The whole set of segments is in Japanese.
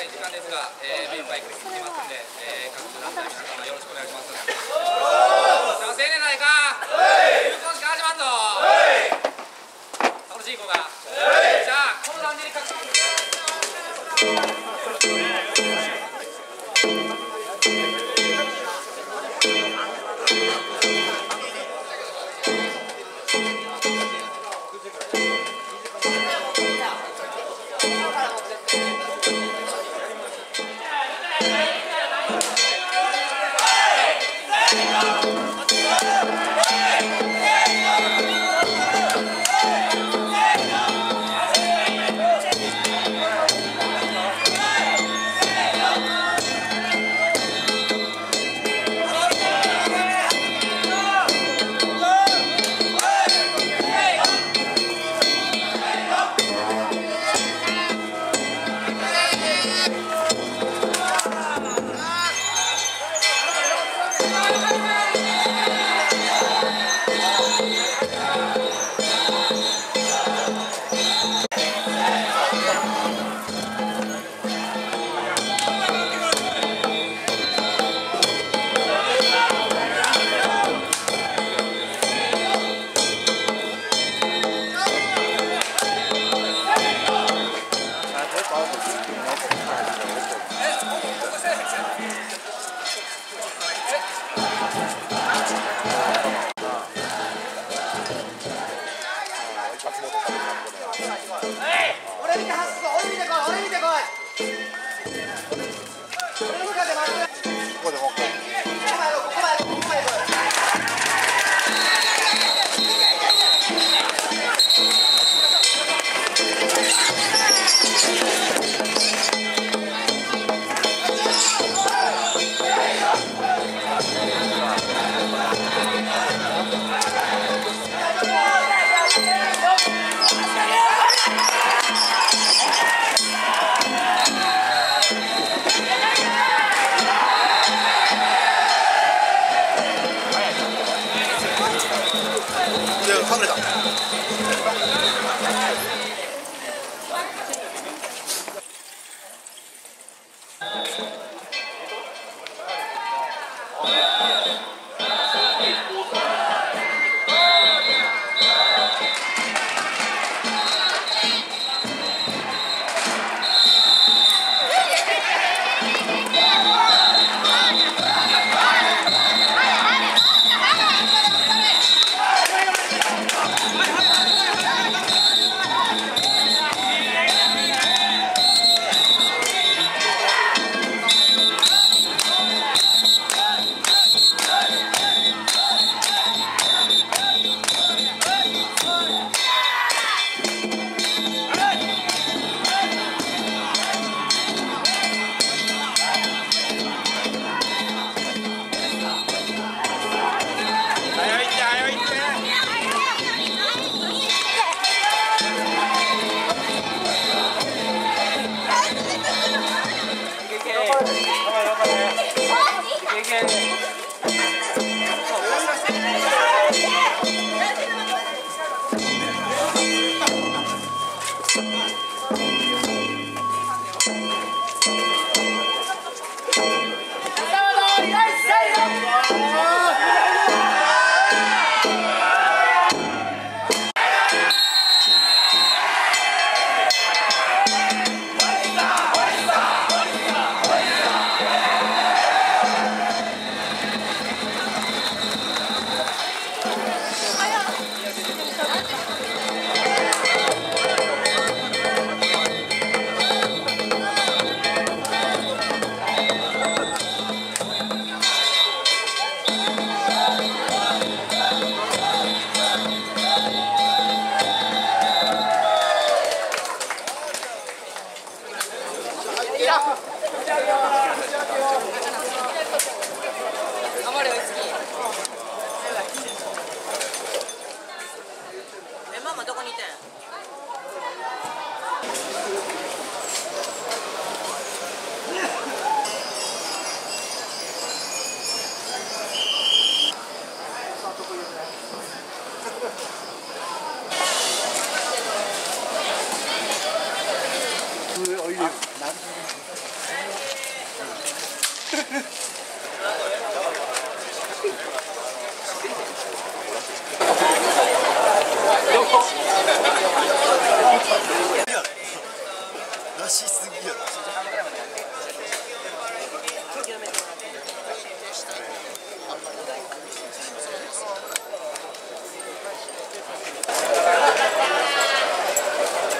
い時間ですが、目いっぱい来てますんで、各団体の皆様よろしくお願いします。さあ、青年ないか。結婚式始まんぞ。楽しい子が。じゃあ、この団体に各俺見て走るぞ、俺見てこい、俺見てこい。俺の向かって待って。ここでもここ。ここまでここまでここまでこい。はぐれた。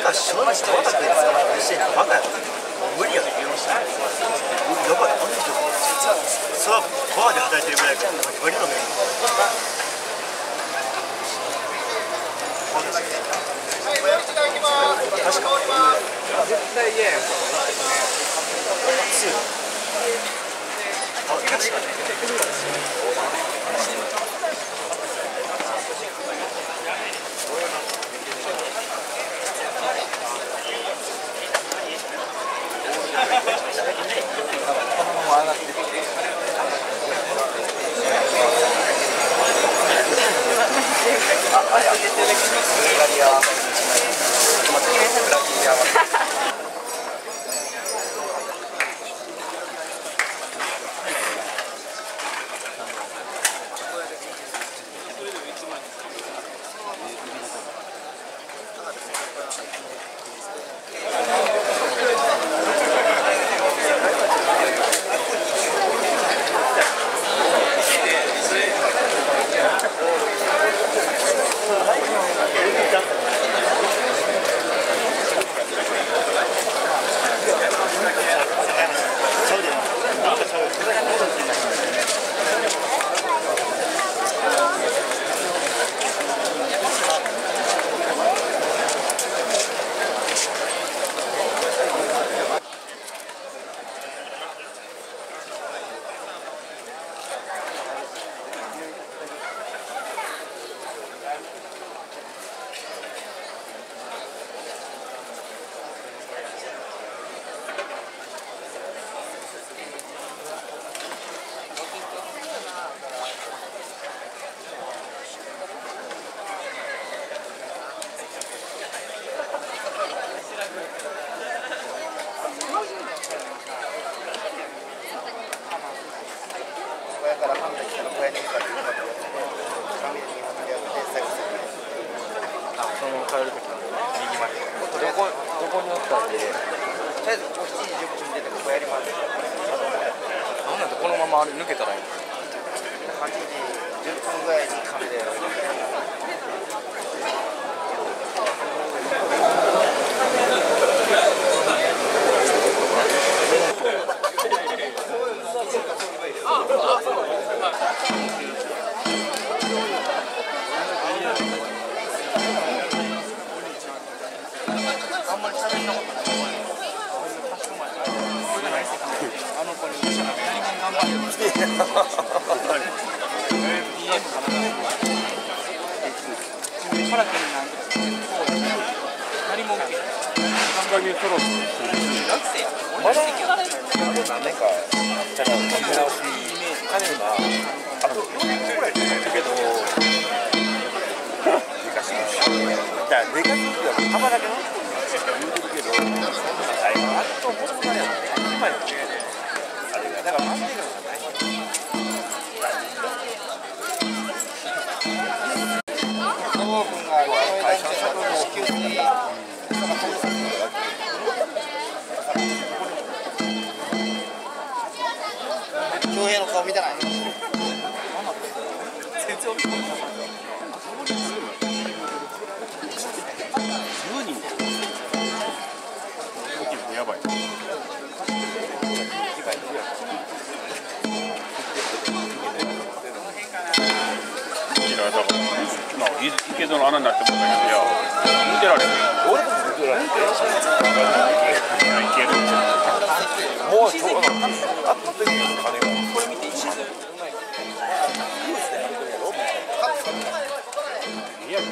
か正直川田君してバカや無理やん。やばい、そうバーで働いてるぐらいからバリバリ飲める。確か絶対嫌やん。確かに。 このまま抜けたらいいの 8時10分ぐらいにカメであんまり喋んなかった。あの子に何頑張るよ。まだ何年かチャラを立て直し兼ねるな。あの4年ぐらいかかるけど、でかすぎるし。だからでかすぎるは幅だけの言うてるけど、そんな最後あともう少しやんね。今よね。あれがだから待ってるのがない。オープンが会社の社長の支給に。恭平の顔見てない。全然見てない。10人で。やばい。 池戸の穴になってもんだけど、いや、見てられる。 俺も見てられる。もうちょうどあった時に金が。これ見て一瞬でうまい。ニュースでやるやろ。いや。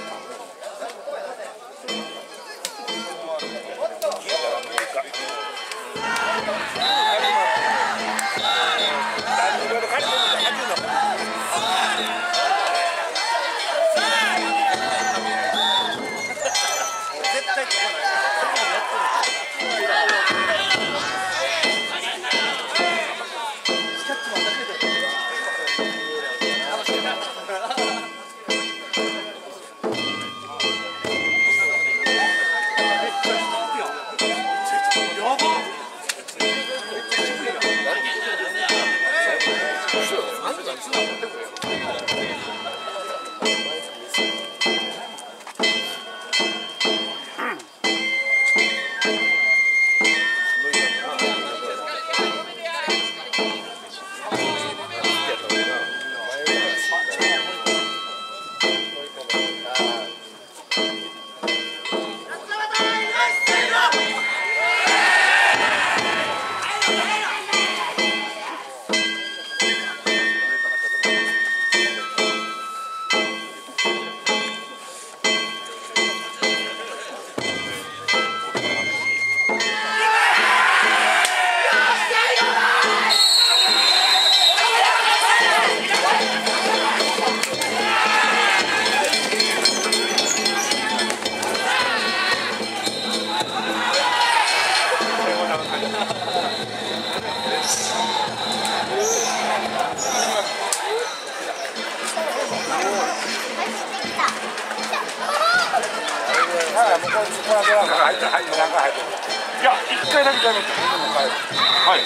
はい何回入ってる。いや1回だけちゃいました。はい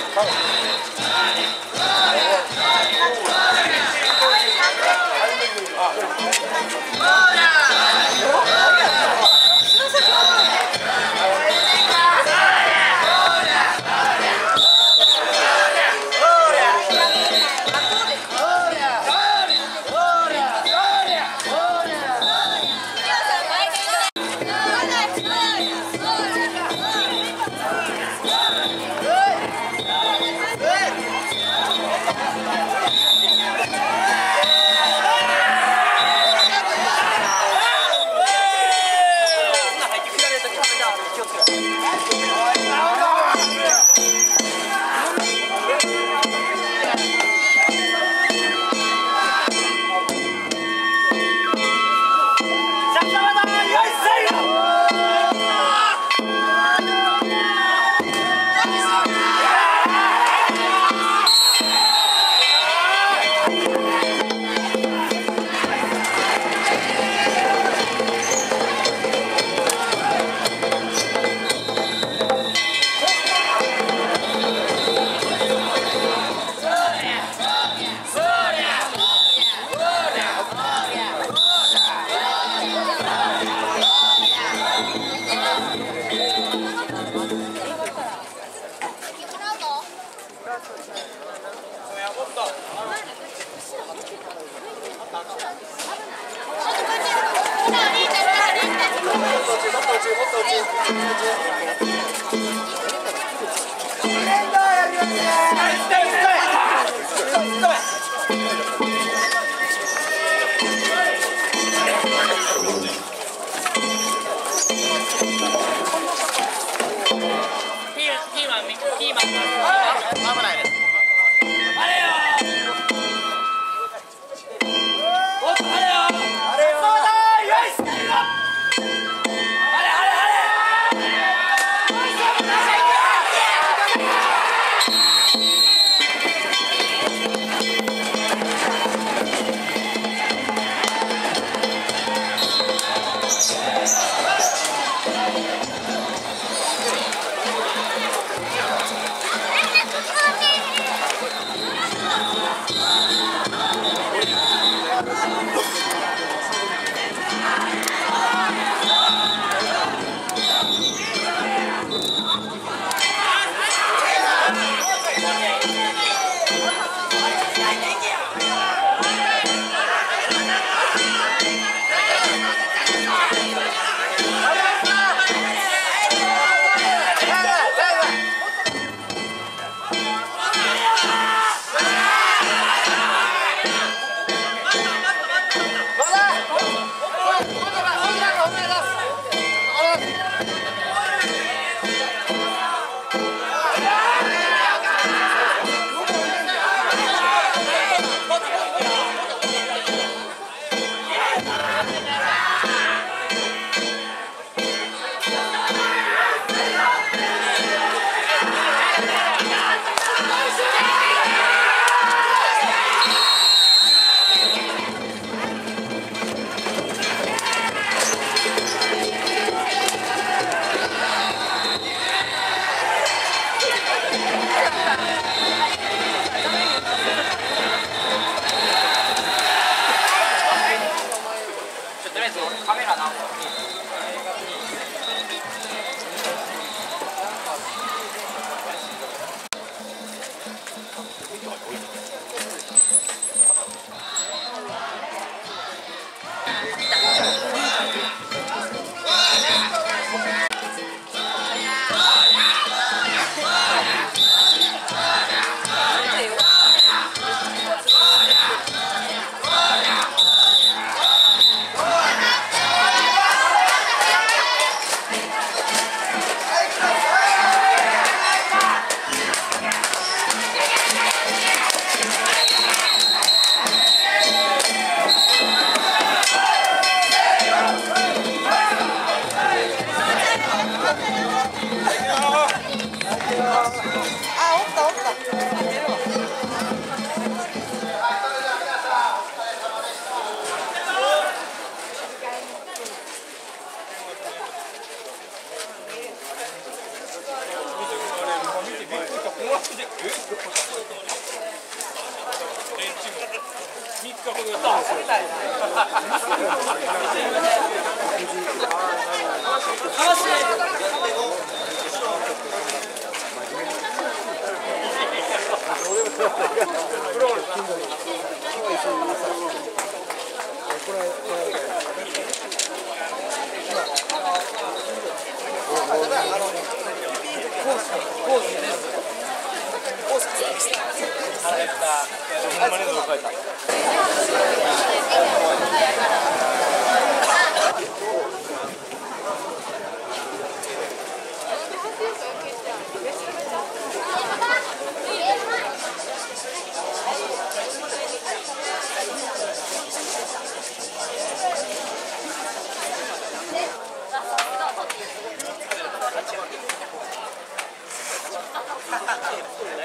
Gracias.